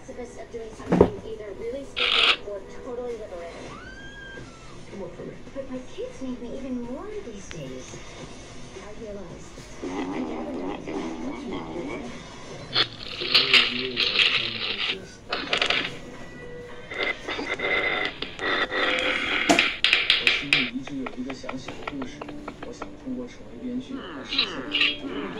precipice of doing something either really stupid or totally liberating. Come on for me. But my kids need me even more these days. I realize I never done it. 我心里一直有一个想写的故事，我想通过成为编剧来实现。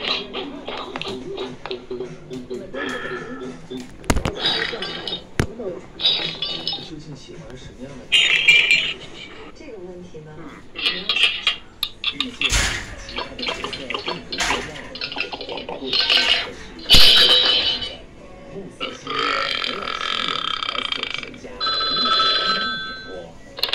你究竟喜欢什么样的人？ 这个问题呢， 遇见其他的角色并不重要，故事慕斯星没有吸引而做成家，我。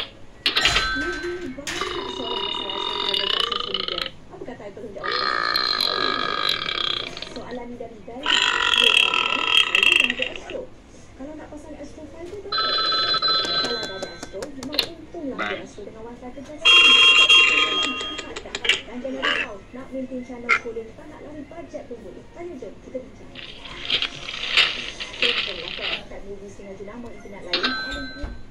Soalan dari Bel, saya dah ada Astro. Kalau nak pasang Astro 5 tu dah. Kalau dah ada Astro, memang untunglah ada Astro dengan wifi kerja sini. Dan jangan risau, nak maintain channel cooling, tak nak lari bajet pun boleh. Tanya je, kita bincang. Betul lah, tak movie dengan jenama internet lain.